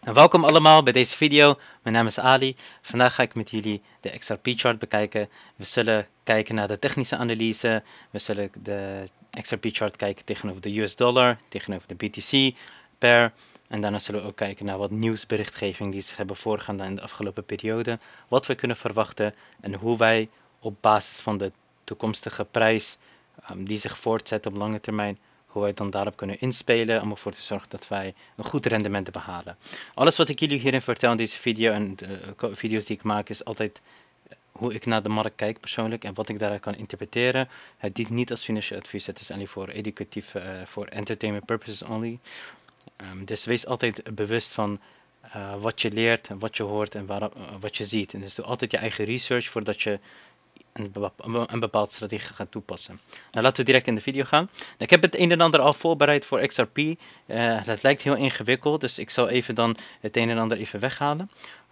Nou, welkom allemaal bij deze video. Mijn naam is Ali. Vandaag ga ik met jullie de XRP-chart bekijken. We zullen kijken naar de technische analyse. We zullen de XRP-chart kijken tegenover de US dollar, tegenover de BTC, pair. En daarna zullen we ook kijken naar wat nieuwsberichtgeving die zich hebben voorgedaan in de afgelopen periode. Wat we kunnen verwachten en hoe wij op basis van de toekomstige prijs die zich voortzet op lange termijn, hoe wij dan daarop kunnen inspelen om ervoor te zorgen dat wij een goed rendement behalen. Alles wat ik jullie hierin vertel in deze video en de video's die ik maak is altijd hoe ik naar de markt kijk persoonlijk en wat ik daaruit kan interpreteren. Het dient niet als financieel advies, het is alleen voor educatief, voor entertainment purposes only. Dus wees altijd bewust van wat je leert, wat je hoort en wat je ziet. En dus doe altijd je eigen research voordat je een bepaalde strategie gaat toepassen. Nou, laten we direct in de video gaan. Nou, ik heb het een en ander al voorbereid voor XRP. Dat lijkt heel ingewikkeld, dus ik zal even dan het een en ander even weghalen.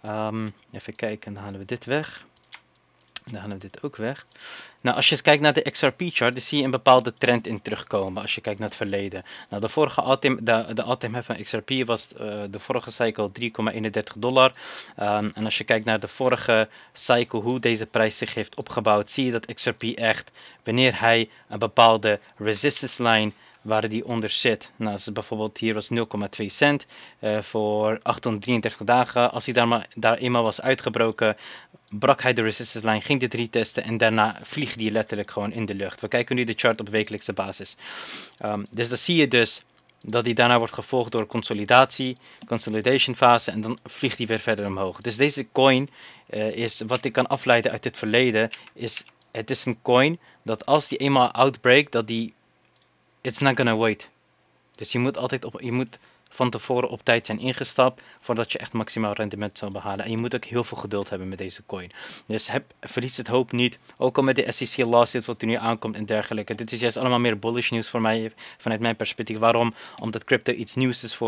Even kijken, dan halen we dit weg. Dan halen we dit ook weg. Nou, als je eens kijkt naar de XRP-chart, dan zie je een bepaalde trend in terugkomen als je kijkt naar het verleden. Nou, de vorige de all-time van XRP was de vorige cycle $3,31. En als je kijkt naar de vorige cycle, hoe deze prijs zich heeft opgebouwd, zie je dat XRP echt, wanneer hij een bepaalde resistance line waar die onder zit. Nou, dus bijvoorbeeld hier was 0,2 cent voor 833 dagen. Als hij daar eenmaal was uitgebroken, brak hij de resistance line, ging dit retesten en daarna vliegt die letterlijk gewoon in de lucht. We kijken nu de chart op wekelijkse basis. Dus dan zie je dus dat die daarna wordt gevolgd door consolidation fase en dan vliegt die weer verder omhoog. Dus deze coin is, wat ik kan afleiden uit het verleden, het is een coin dat als die eenmaal outbreakt, dat die it's not gonna wait. Dus je moet van tevoren op tijd zijn ingestapt voordat je echt maximaal rendement zal behalen. En je moet ook heel veel geduld hebben met deze coin. Dus verlies het hoop niet. Ook al met de SEC lawsuit wat er nu aankomt en dergelijke. Dit is juist allemaal meer bullish nieuws voor mij vanuit mijn perspectief. Waarom? Omdat crypto iets nieuws is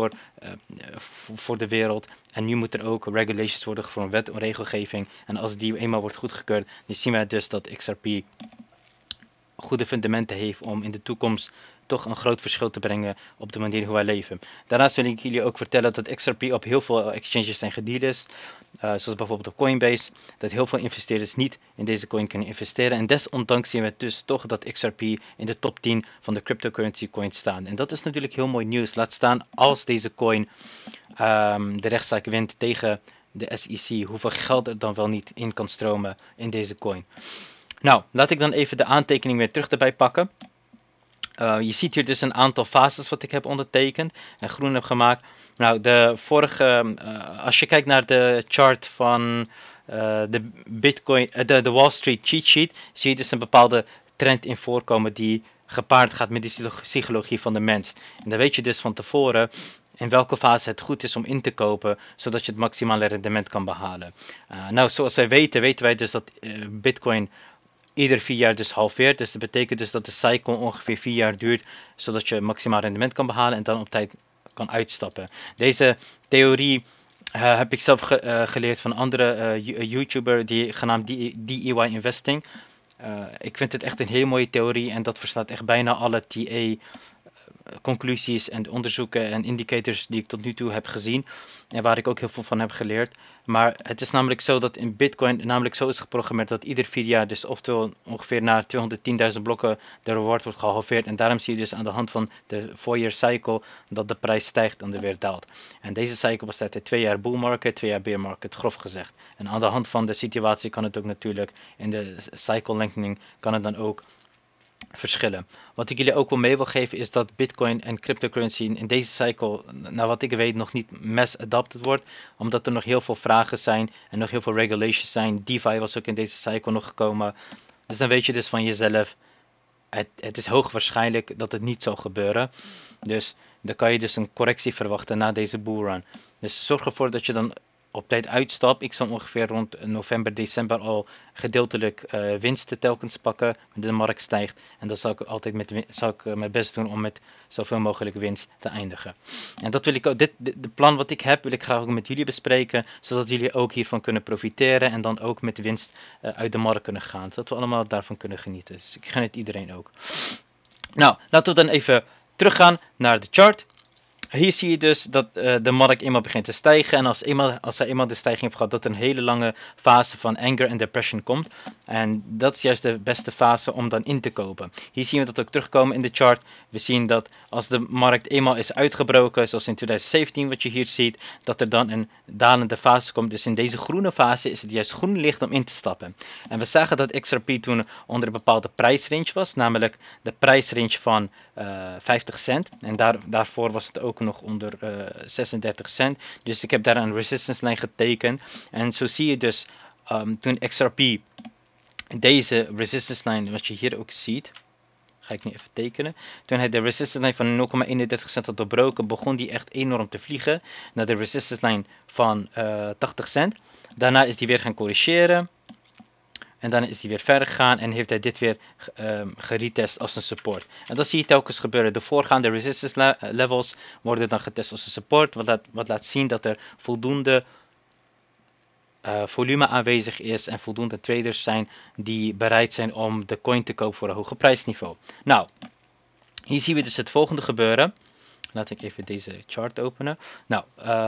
voor de wereld. En nu moet er ook regulations worden voor een wet en regelgeving. En als die eenmaal wordt goedgekeurd, dan zien wij dus dat XRP goede fundamenten heeft om in de toekomst toch een groot verschil te brengen op de manier hoe wij leven. Daarnaast wil ik jullie ook vertellen dat XRP op heel veel exchanges zijn gedealist, zoals bijvoorbeeld op Coinbase, dat heel veel investeerders niet in deze coin kunnen investeren. En desondanks zien we dus toch dat XRP in de top 10 van de cryptocurrency coins staan. En dat is natuurlijk heel mooi nieuws. Laat staan als deze coin de rechtszaak wint tegen de SEC, hoeveel geld er dan wel niet in kan stromen in deze coin. Nou, laat ik dan even de aantekening weer terug erbij pakken. Je ziet hier dus een aantal fases wat ik heb ondertekend en groen heb gemaakt. Nou, als je kijkt naar de chart van de Bitcoin, de Wall Street cheat sheet, zie je dus een bepaalde trend in voorkomen die gepaard gaat met de psychologie van de mens. En dan weet je dus van tevoren in welke fase het goed is om in te kopen, zodat je het maximale rendement kan behalen. Nou, zoals wij weten wij dus dat Bitcoin ieder 4 jaar dus halveert. Dus dat betekent dus dat de cycle ongeveer 4 jaar duurt, zodat je maximaal rendement kan behalen en dan op tijd kan uitstappen. Deze theorie heb ik zelf geleerd van een andere YouTuber genaamd DEY Investing. Ik vind het echt een hele mooie theorie en dat verslaat echt bijna alle TA conclusies en onderzoeken en indicators die ik tot nu toe heb gezien en waar ik ook heel veel van heb geleerd. Maar het is namelijk zo dat in Bitcoin namelijk zo is geprogrammeerd dat ieder 4 jaar dus oftewel ongeveer na 210.000 blokken de reward wordt gehalveerd. En daarom zie je dus aan de hand van de 4-year cycle dat de prijs stijgt en er weer daalt. En deze cycle bestaat uit 2 jaar bull market, 2 jaar bear market, grof gezegd. En aan de hand van de situatie kan het ook natuurlijk in de cycle lengthening kan het dan ook verschillen. Wat ik jullie ook wel mee wil geven is dat Bitcoin en cryptocurrency in deze cycle, naar wat ik weet, nog niet mass adopted wordt. Omdat er nog heel veel vragen zijn en nog heel veel regulations zijn. DeFi was ook in deze cycle nog gekomen. Dus dan weet je dus van jezelf, het is hoogwaarschijnlijk dat het niet zal gebeuren. Dus dan kan je dus een correctie verwachten na deze bullrun. Dus zorg ervoor dat je dan op tijd uitstap. Ik zal ongeveer rond november, december al gedeeltelijk winsten telkens pakken. De markt stijgt. En dan zal ik altijd mijn best doen om met zoveel mogelijk winst te eindigen. En dat wil ik ook. De plan wat ik heb, wil ik graag ook met jullie bespreken. Zodat jullie ook hiervan kunnen profiteren. En dan ook met winst uit de markt kunnen gaan. Zodat we allemaal daarvan kunnen genieten. Dus ik gun het iedereen ook. Nou, laten we dan even teruggaan naar de chart. Hier zie je dus dat de markt eenmaal begint te stijgen. En als hij eenmaal de stijging heeft gehad, dat er een hele lange fase van anger en depression komt. En dat is juist de beste fase om dan in te kopen. Hier zien we dat ook terugkomen in de chart. We zien dat als de markt eenmaal is uitgebroken, zoals in 2017 wat je hier ziet, dat er dan een dalende fase komt. Dus in deze groene fase is het juist groen licht om in te stappen. En we zagen dat XRP toen onder een bepaalde prijsrange was, namelijk de prijsrange van 50 cent. En daarvoor was het ook nog onder 36 cent. Dus ik heb daar een resistance lijn getekend. En zo zie je dus toen XRP deze resistance lijn, wat je hier ook ziet, ga ik nu even tekenen. Toen hij de resistance lijn van 0,31 cent had doorbroken, begon die echt enorm te vliegen naar de resistance lijn van 80 cent. Daarna is die weer gaan corrigeren. En dan is hij weer verder gegaan en heeft hij dit weer geretest als een support. En dat zie je telkens gebeuren. De voorgaande resistance levels worden dan getest als een support. Wat laat zien dat er voldoende volume aanwezig is en voldoende traders zijn die bereid zijn om de coin te kopen voor een hoger prijsniveau. Nou, hier zien we dus het volgende gebeuren. Laat ik even deze chart openen. Nou,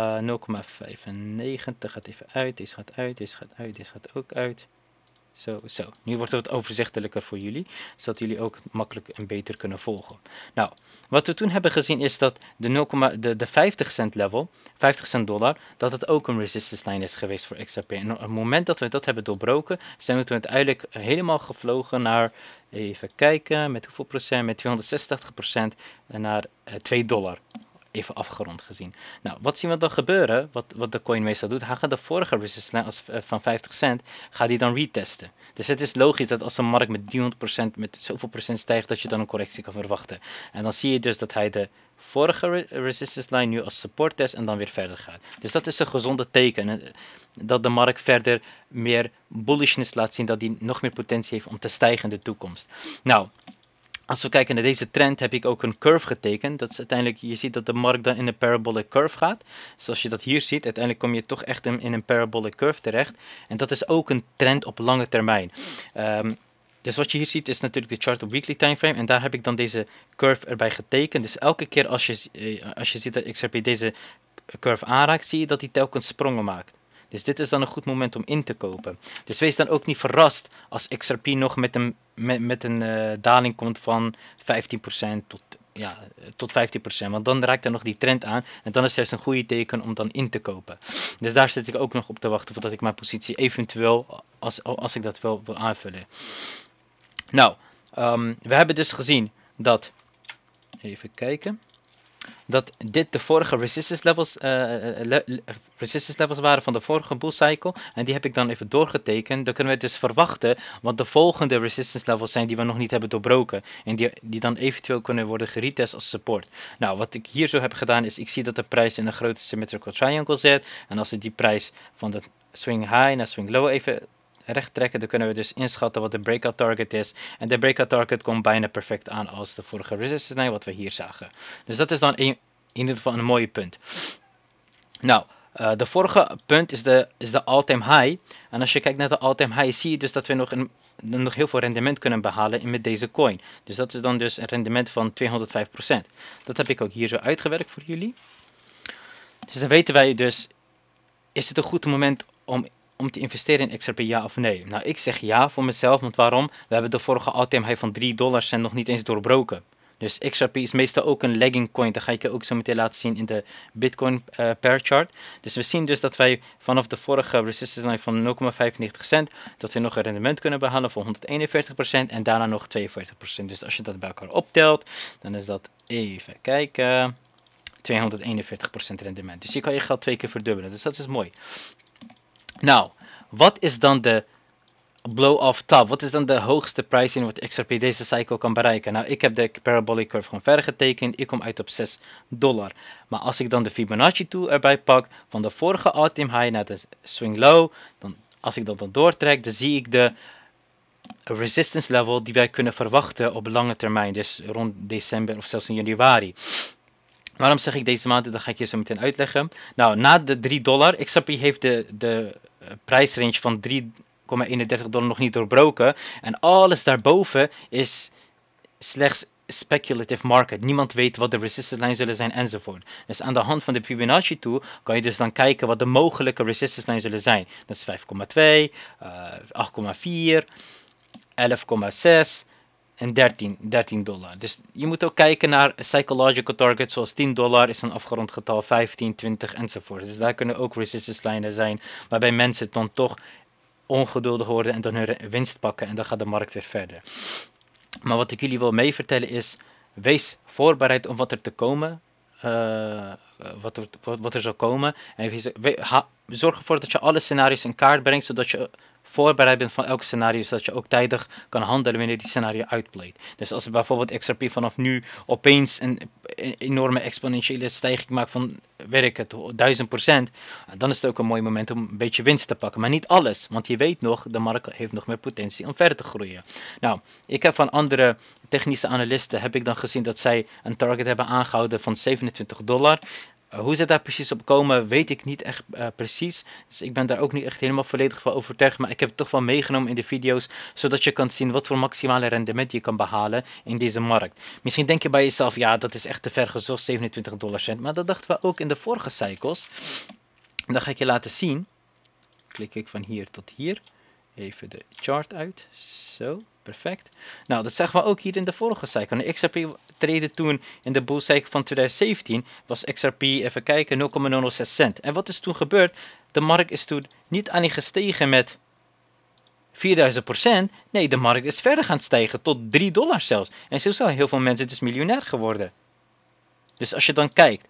0,95 gaat even uit. Deze gaat uit, deze gaat uit, deze gaat ook uit. Zo. Nu wordt het wat overzichtelijker voor jullie, zodat jullie ook makkelijk en beter kunnen volgen. Nou, wat we toen hebben gezien is dat de 50 cent level, 50 cent dollar, dat het ook een resistance lijn is geweest voor XRP. En op het moment dat we dat hebben doorbroken, zijn we toen uiteindelijk helemaal gevlogen naar, even kijken, met hoeveel procent? Met 286% naar $2. Even afgerond gezien. Nou, wat zien we dan gebeuren? Wat de coin meestal doet. Hij gaat de vorige resistance van 50 cent, gaat hij dan retesten. Dus het is logisch dat als de markt met 300%, met zoveel procent stijgt, dat je dan een correctie kan verwachten. En dan zie je dus dat hij de vorige resistance line nu als support test en dan weer verder gaat. Dus dat is een gezonde teken. Dat de markt verder meer bullishness laat zien, dat hij nog meer potentie heeft om te stijgen in de toekomst. Nou, als we kijken naar deze trend heb ik ook een curve getekend. Dat is uiteindelijk, je ziet dat de markt dan in een parabolic curve gaat. Zoals je dat hier ziet, uiteindelijk kom je toch echt in een parabolic curve terecht. En dat is ook een trend op lange termijn. Dus wat je hier ziet is natuurlijk de chart op weekly timeframe. En daar heb ik dan deze curve erbij getekend. Dus elke keer als je ziet dat XRP deze curve aanraakt, zie je dat hij telkens sprongen maakt. Dus dit is dan een goed moment om in te kopen. Dus wees dan ook niet verrast als XRP nog met een daling komt van 15% tot 15%. Want dan raakt er nog die trend aan. En dan is het juist een goede teken om dan in te kopen. Dus daar zit ik ook nog op te wachten voordat ik mijn positie eventueel, als ik dat wil aanvullen. Nou, we hebben dus gezien dat, even kijken, dat dit de vorige resistance levels waren van de vorige bull cycle. En die heb ik dan even doorgetekend. Dan kunnen we dus verwachten wat de volgende resistance levels zijn die we nog niet hebben doorbroken. En die dan eventueel kunnen worden geretest als support. Nou, wat ik hier zo heb gedaan is, ik zie dat de prijs in een grote symmetrical triangle zit. En als we die prijs van de swing high naar swing low even recht trekken, dan kunnen we dus inschatten wat de breakout target is. En de breakout target komt bijna perfect aan als de vorige resistance lijn wat we hier zagen. Dus dat is dan in ieder geval een mooie punt. Nou, de vorige punt is de all-time high. En als je kijkt naar de all-time high, zie je dus dat we nog heel veel rendement kunnen behalen met deze coin. Dus dat is dan dus een rendement van 205%. Dat heb ik ook hier zo uitgewerkt voor jullie. Dus dan weten wij dus, is het een goed moment om te investeren in XRP, ja of nee? Nou, ik zeg ja voor mezelf, want waarom? We hebben de vorige all-time high van $3 en nog niet eens doorbroken. Dus XRP is meestal ook een lagging coin. Dat ga ik je ook zo meteen laten zien in de Bitcoin pair chart. Dus we zien dus dat wij vanaf de vorige resistance line van 0,95 cent, dat we nog een rendement kunnen behalen van 141% en daarna nog 42%. Dus als je dat bij elkaar optelt, dan is dat, even kijken, 241% rendement. Dus je kan je geld 2 keer verdubbelen. Dus dat is mooi. Nou, wat is dan de blow-off top? Wat is dan de hoogste prijs in wat XRP deze cycle kan bereiken? Nou, ik heb de parabolic curve gewoon verder getekend. Ik kom uit op $6. Maar als ik dan de Fibonacci tool erbij pak, van de vorige all-time high naar de swing low, dan, als ik dat dan doortrek, dan zie ik de resistance level die wij kunnen verwachten op lange termijn. Dus rond december of zelfs in januari. Waarom zeg ik deze maand? Dat ga ik je zo meteen uitleggen. Nou, na de $3, XRP heeft de prijsrange van $3,31 nog niet doorbroken. En alles daarboven is slechts speculative market. Niemand weet wat de resistance lijn zullen zijn enzovoort. Dus aan de hand van de Fibonacci tool kan je dus dan kijken wat de mogelijke resistance lijn zullen zijn. Dat is 5,2, 8,4, 11,6 en $13. Dus je moet ook kijken naar psychological targets zoals $10 is een afgerond getal, 15, 20 enzovoort. Dus daar kunnen ook resistance lijnen zijn waarbij mensen dan toch ongeduldig worden en dan hun winst pakken en dan gaat de markt weer verder. Maar wat ik jullie wil mee vertellen is, wees voorbereid op wat er te komen. Wat er zal komen. En zorg ervoor dat je alle scenario's in kaart brengt, zodat je voorbereid bent van elk scenario, zodat je ook tijdig kan handelen wanneer die scenario uitpleet. Dus als bijvoorbeeld XRP vanaf nu opeens een enorme exponentiële stijging maakt van, werk het, 1000%, dan is het ook een mooi moment om een beetje winst te pakken. Maar niet alles, want je weet nog, de markt heeft nog meer potentie om verder te groeien. Nou, ik heb van andere technische analisten heb ik dan gezien dat zij een target hebben aangehouden van $27. Hoe ze daar precies op komen, weet ik niet echt precies. Dus ik ben daar ook niet echt helemaal volledig van overtuigd. Maar ik heb het toch wel meegenomen in de video's, zodat je kan zien wat voor maximale rendement je kan behalen in deze markt. Misschien denk je bij jezelf, ja, dat is echt te ver gezocht, 27 dollar cent. Maar dat dachten we ook in de vorige cycles. En dat ga ik je laten zien. Klik ik van hier tot hier. Even de chart uit. Zo, perfect. Nou, dat zagen we ook hier in de vorige cycle. De XRP trade toen in de bull cycle van 2017 was XRP, even kijken, 0,006 cent. En wat is toen gebeurd? De markt is toen niet alleen gestegen met 4000%. Nee, de markt is verder gaan stijgen tot $3 zelfs. En zo zijn heel veel mensen dus miljonair geworden. Dus als je dan kijkt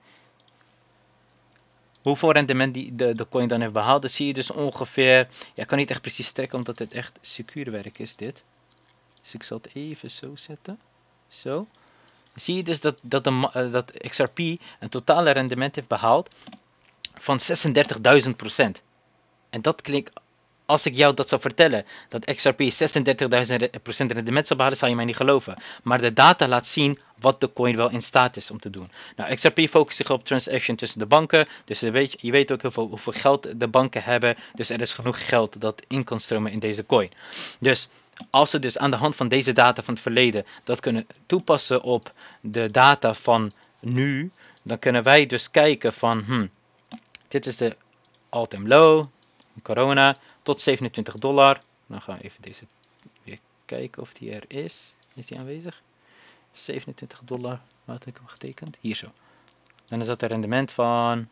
hoeveel rendement de coin dan heeft behaald, dan zie je dus ongeveer, ja, ik kan niet echt precies trekken omdat het echt secuur werk is dit. Dus ik zal het even zo zetten. Zo. Dan zie je dus dat XRP een totale rendement heeft behaald van 36.000%. En dat klinkt, als ik jou dat zou vertellen, dat XRP 36.000% rendement zou behalen, zou je mij niet geloven. Maar de data laat zien wat de coin wel in staat is om te doen. Nou, XRP focust zich op transaction tussen de banken. Dus je weet ook hoeveel geld de banken hebben. Dus er is genoeg geld dat in kan stromen in deze coin. Dus als we dus aan de hand van deze data van het verleden dat kunnen toepassen op de data van nu, dan kunnen wij dus kijken van, dit is de all-time low, corona, tot $27. Dan gaan we even deze weer kijken of die er is. Is die aanwezig? $27. Waar had ik hem getekend? Hier zo. Dan is dat een rendement van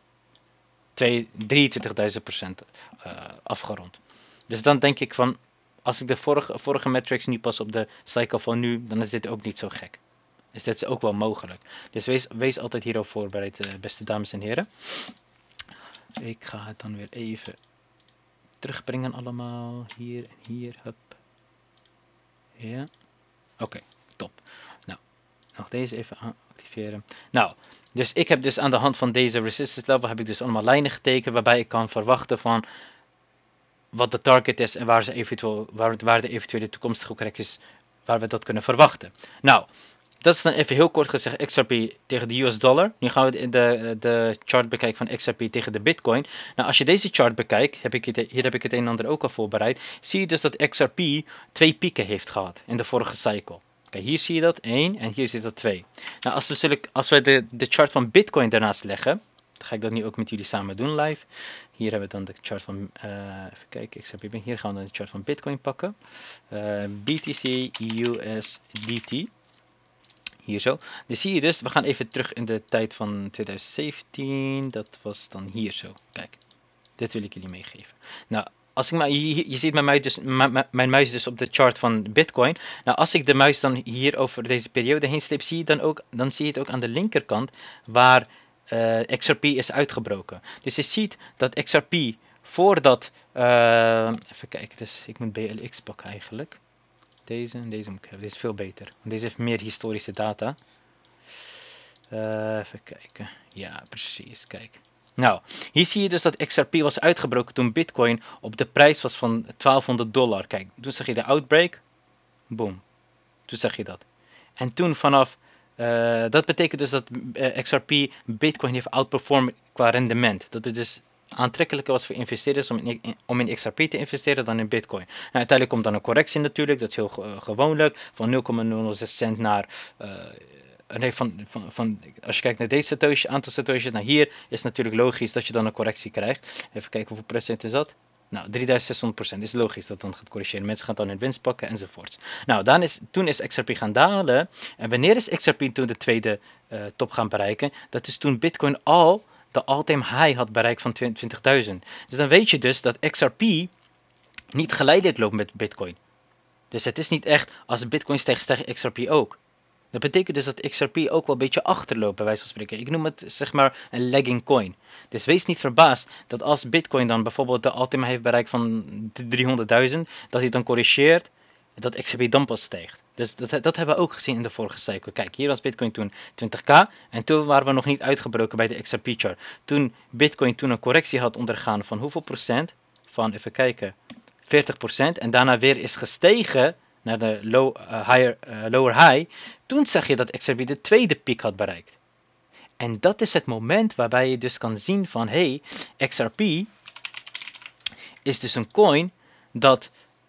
23.000% afgerond. Dus dan denk ik van, als ik de vorige metrics niet pas op de cycle van nu, dan is dit ook niet zo gek. Dus dit is ook wel mogelijk. Dus wees altijd hierop voorbereid, beste dames en heren. Ik ga het dan weer even terugbrengen allemaal. Hier en hier. Hup. Ja. Oké, top. Nou, nog deze even activeren. Nou, dus ik heb dus aan de hand van deze resistance level heb ik dus allemaal lijnen getekend waarbij ik kan verwachten van wat de target is en waar de eventuele toekomstige correcties, waar we dat kunnen verwachten. Nou, dat is dan even heel kort gezegd XRP tegen de US dollar. Nu gaan we de chart bekijken van XRP tegen de Bitcoin. Nou, als je deze chart bekijkt, hier heb ik het een en ander ook al voorbereid, zie je dus dat XRP 2 pieken heeft gehad in de vorige cycle. Kijk, hier zie je dat 1 en hier zie je dat 2. Nou, als we de chart van Bitcoin daarnaast leggen, dan ga ik dat nu ook met jullie samen doen live. Hier hebben we dan de chart van, even kijken, XRP. Hier gaan we dan de chart van Bitcoin pakken. BTC USDT. Hier zo. Dus zie je dus, we gaan even terug in de tijd van 2017. Dat was dan hier zo. Kijk, dit wil ik jullie meegeven. Nou, als ik je ziet mijn muis dus op de chart van Bitcoin. Nou, als ik de muis dan hier over deze periode heen sleep, zie je het ook aan de linkerkant waar XRP is uitgebroken. Dus je ziet dat XRP voordat, even kijken, dus ik moet BLX pakken eigenlijk. Deze moet ik hebben. Deze is veel beter. Want deze heeft meer historische data. Even kijken. Ja, precies. Kijk. Nou, hier zie je dus dat XRP was uitgebroken toen Bitcoin op de prijs was van $1200. Kijk, toen zag je de outbreak. Boom. Toen zag je dat. En toen vanaf, dat betekent dus dat XRP Bitcoin heeft outperformed qua rendement. Dat het dus aantrekkelijker was voor investeerders om in XRP te investeren dan in Bitcoin. Nou, uiteindelijk komt dan een correctie natuurlijk, dat is heel gewoonlijk, van 0,006 cent naar... nee, als je kijkt naar deze Satoshi, aantal Satoshi's naar hier, is het natuurlijk logisch dat je dan een correctie krijgt. Even kijken hoeveel procent is dat. Nou, 3600%. Is logisch dat dan gaat corrigeren. Mensen gaan dan hun winst pakken enzovoorts. Nou, toen is XRP gaan dalen. En wanneer is XRP toen de tweede top gaan bereiken? Dat is toen Bitcoin al de all-time high had bereikt van 20.000. Dus dan weet je dus dat XRP niet geleidelijk loopt met Bitcoin. Dus het is niet echt, als Bitcoin stijgt, stijgt XRP ook. Dat betekent dus dat XRP ook wel een beetje achterloopt, bij wijze van spreken. Ik noem het zeg maar een lagging coin. Dus wees niet verbaasd dat als Bitcoin dan bijvoorbeeld de ultima heeft bereikt van 300.000, dat hij dan corrigeert, dat XRP dan pas stijgt. Dus dat hebben we ook gezien in de vorige cycle. Kijk, hier was Bitcoin toen 20k en toen waren we nog niet uitgebroken bij de XRP chart. Toen Bitcoin toen een correctie had ondergaan van hoeveel procent? Van, even kijken, 40%. En daarna weer is gestegen naar de lower high, toen zag je dat XRP de tweede piek had bereikt. En dat is het moment waarbij je dus kan zien van, hey, XRP is dus een coin dat,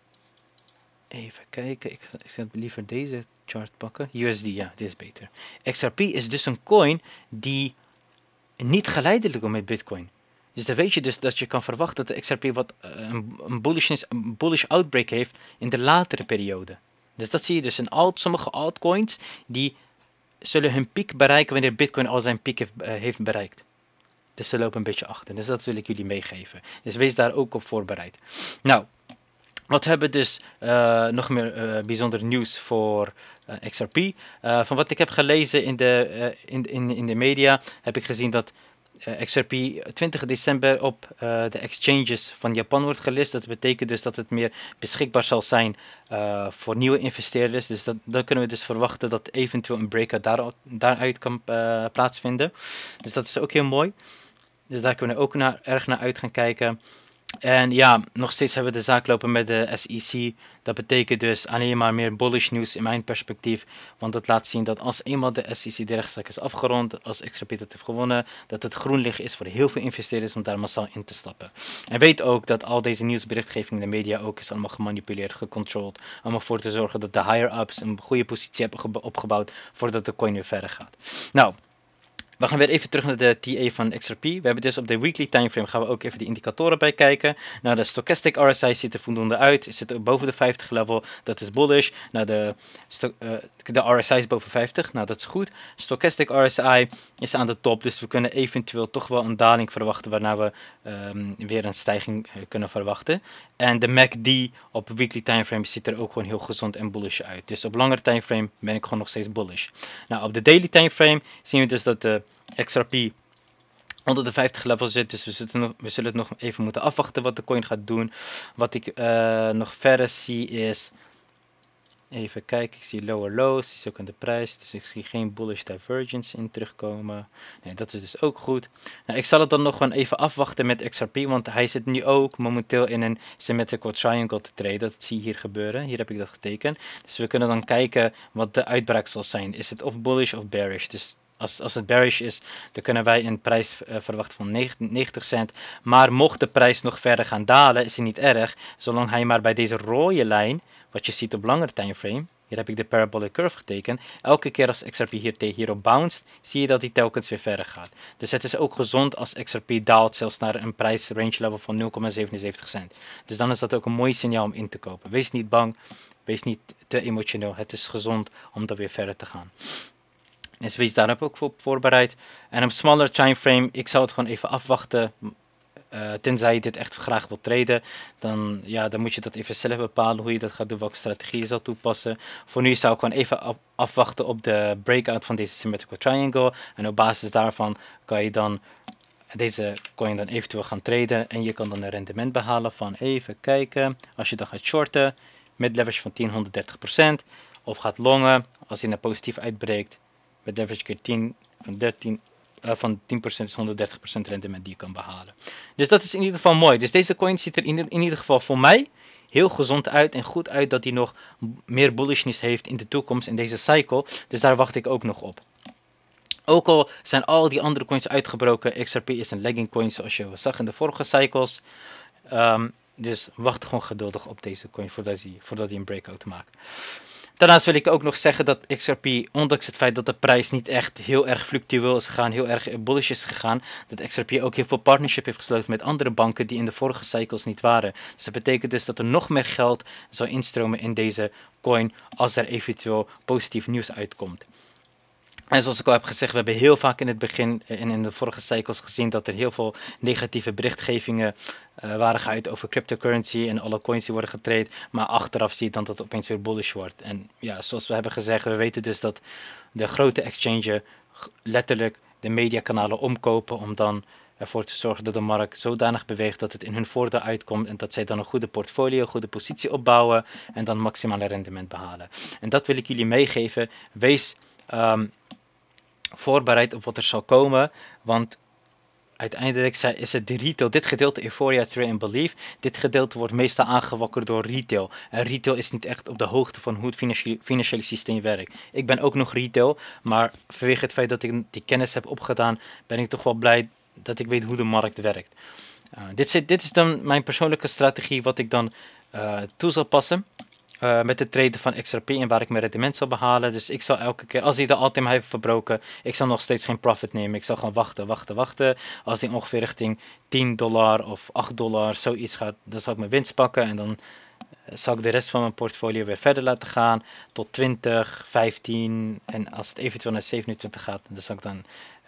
even kijken, ik ga liever deze chart pakken, USD, ja, dit is beter. XRP is dus een coin die niet geleidelijk is met Bitcoin. Dus dan weet je dus dat je kan verwachten dat de XRP wat een bullish outbreak heeft in de latere periode. Dus dat zie je dus in sommige altcoins die zullen hun piek bereiken wanneer Bitcoin al zijn piek heeft bereikt. Dus ze lopen een beetje achter. Dus dat wil ik jullie meegeven. Dus wees daar ook op voorbereid. Nou, wat hebben we dus nog meer bijzonder nieuws voor XRP? Van wat ik heb gelezen in de media heb ik gezien dat XRP 20 december op de exchanges van Japan wordt gelist. Dat betekent dus dat het meer beschikbaar zal zijn voor nieuwe investeerders. Dus dan kunnen we dus verwachten dat eventueel een breakout daaruit kan plaatsvinden. Dus dat is ook heel mooi. Dus daar kunnen we ook erg naar uit gaan kijken. En ja, nog steeds hebben we de zaak lopen met de SEC. Dat betekent dus alleen maar meer bullish nieuws in mijn perspectief. Want dat laat zien dat als eenmaal de SEC de rechtszaak is afgerond, als XRP dat heeft gewonnen, dat het groen licht is voor heel veel investeerders om daar massaal in te stappen. En weet ook dat al deze nieuwsberichtgeving in de media ook is allemaal gemanipuleerd, gecontroleerd. Om ervoor te zorgen dat de higher-ups een goede positie hebben opgebouwd voordat de coin weer verder gaat. Nou, we gaan weer even terug naar de TA van XRP. We hebben dus op de weekly timeframe gaan we ook even de indicatoren bij kijken. Nou, de stochastic RSI ziet er voldoende uit. Het zit boven de 50 level, dat is bullish. Nou, de RSI is boven 50, nou dat is goed. Stochastic RSI is aan de top, dus we kunnen eventueel toch wel een daling verwachten, waarna we weer een stijging kunnen verwachten. En de MACD op weekly timeframe ziet er ook gewoon heel gezond en bullish uit. Dus op langere timeframe ben ik gewoon nog steeds bullish. Nou, op de daily timeframe zien we dus dat de XRP onder de 50 level zit, dus we zullen het nog even moeten afwachten wat de coin gaat doen. Wat ik nog verder zie is, even kijken, ik zie lower lows, die is ook aan de prijs, dus ik zie geen bullish divergence in terugkomen. Nee, dat is dus ook goed. Nou, ik zal het dan nog gewoon even afwachten met XRP, want hij zit nu ook momenteel in een symmetrical triangle te traden. Dat zie je hier gebeuren, hier heb ik dat getekend. Dus we kunnen dan kijken wat de uitbraak zal zijn. Is het of bullish of bearish? Dus als het bearish is, dan kunnen wij een prijs verwachten van 90 cent. Maar mocht de prijs nog verder gaan dalen, is het niet erg. Zolang hij maar bij deze rode lijn, wat je ziet op langere timeframe, hier heb ik de parabolic curve getekend. Elke keer als XRP hierop bounced, zie je dat hij telkens weer verder gaat. Dus het is ook gezond als XRP daalt zelfs naar een prijsrange level van 0,77 cent. Dus dan is dat ook een mooi signaal om in te kopen. Wees niet bang, wees niet te emotioneel. Het is gezond om dan weer verder te gaan. Dus wees daarop ook op voorbereid. En op smaller timeframe, ik zou het gewoon even afwachten. Tenzij je dit echt graag wilt traden, dan moet je dat even zelf bepalen hoe je dat gaat doen, welke strategie je zal toepassen. Voor nu zou ik gewoon even afwachten op de breakout van deze symmetrical triangle. En op basis daarvan kan je dan deze coin dan eventueel gaan traden. En je kan dan een rendement behalen van, even kijken, als je dan gaat shorten, met leverage van 10-130%. Of gaat longen, als hij naar positief uitbreekt, met leverage keer 10 van 13. Van 10% is 130% rendement die je kan behalen. Dus dat is in ieder geval mooi. Dus deze coin ziet er in ieder geval voor mij heel gezond uit en goed uit dat hij nog meer bullishness heeft in de toekomst in deze cycle. Dus daar wacht ik ook nog op. Ook al zijn al die andere coins uitgebroken, XRP is een lagging coin zoals je zag in de vorige cycles. Dus wacht gewoon geduldig op deze coin voordat hij een breakout maakt. Daarnaast wil ik ook nog zeggen dat XRP, ondanks het feit dat de prijs niet echt heel erg fluctueel is gegaan, heel erg bullish is gegaan, dat XRP ook heel veel partnership heeft gesloten met andere banken die in de vorige cycles niet waren. Dus dat betekent dus dat er nog meer geld zal instromen in deze coin als er eventueel positief nieuws uitkomt. En zoals ik al heb gezegd, we hebben heel vaak in het begin en in de vorige cycles gezien dat er heel veel negatieve berichtgevingen waren geuit over cryptocurrency en alle coins die worden getrade. Maar achteraf zie je dan dat het opeens weer bullish wordt. En ja, zoals we hebben gezegd, we weten dus dat de grote exchanges letterlijk de mediakanalen omkopen om dan ervoor te zorgen dat de markt zodanig beweegt dat het in hun voordeel uitkomt en dat zij dan een goede portfolio, een goede positie opbouwen en dan maximale rendement behalen. En dat wil ik jullie meegeven. Wees voorbereid op wat er zal komen, want uiteindelijk is het de retail, dit gedeelte Euphoria, Trade and Belief, dit gedeelte wordt meestal aangewakkerd door retail. En retail is niet echt op de hoogte van hoe het financiële systeem werkt. Ik ben ook nog retail, maar vanwege het feit dat ik die kennis heb opgedaan, ben ik toch wel blij dat ik weet hoe de markt werkt. Dit is dan mijn persoonlijke strategie wat ik dan toe zal passen. Met het traden van XRP en waar ik mijn rendement zal behalen. Dus ik zal elke keer, als hij de all-time high heeft verbroken, ik zal nog steeds geen profit nemen. Ik zal gewoon wachten. Als hij ongeveer richting $10 of $8 zoiets gaat, dan zal ik mijn winst pakken. En dan zal ik de rest van mijn portfolio weer verder laten gaan. Tot 20, 15. En als het eventueel naar 27 gaat, dan zal ik dan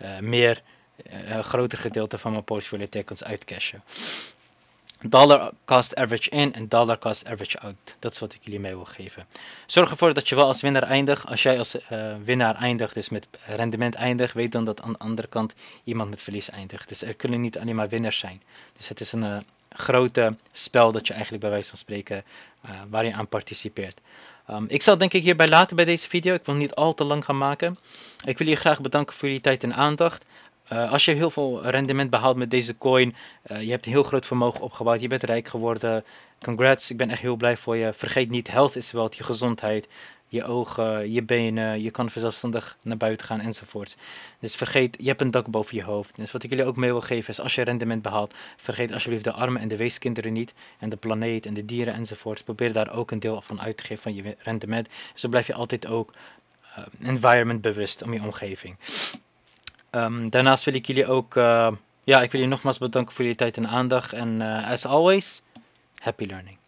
een groter gedeelte van mijn portfolio telkens uitcashen. Dollar cost average in en dollar cost average out. Dat is wat ik jullie mee wil geven. Zorg ervoor dat je wel als winnaar eindigt. Als jij als winnaar eindigt, dus met rendement eindigt, weet dan dat aan de andere kant iemand met verlies eindigt. Dus er kunnen niet alleen maar winnaars zijn. Dus het is een grote spel dat je eigenlijk bij wijze van spreken waar je aan participeert. Ik zal denk ik hierbij laten bij deze video. Ik wil niet al te lang gaan maken. Ik wil je graag bedanken voor jullie tijd en aandacht. Als je heel veel rendement behaalt met deze coin, je hebt een heel groot vermogen opgebouwd, je bent rijk geworden, congrats, ik ben echt heel blij voor je. Vergeet niet, health is wealth, je gezondheid, je ogen, je benen, je kan zelfstandig naar buiten gaan enzovoorts. Dus vergeet, je hebt een dak boven je hoofd. Dus wat ik jullie ook mee wil geven is, als je rendement behaalt, vergeet alsjeblieft de armen en de weeskinderen niet, en de planeet en de dieren enzovoorts. Probeer daar ook een deel van uit te geven van je rendement. Zo blijf je altijd ook environment bewust om je omgeving. Daarnaast wil ik jullie ook, ik wil jullie nogmaals bedanken voor jullie tijd en aandacht. En as always, happy learning.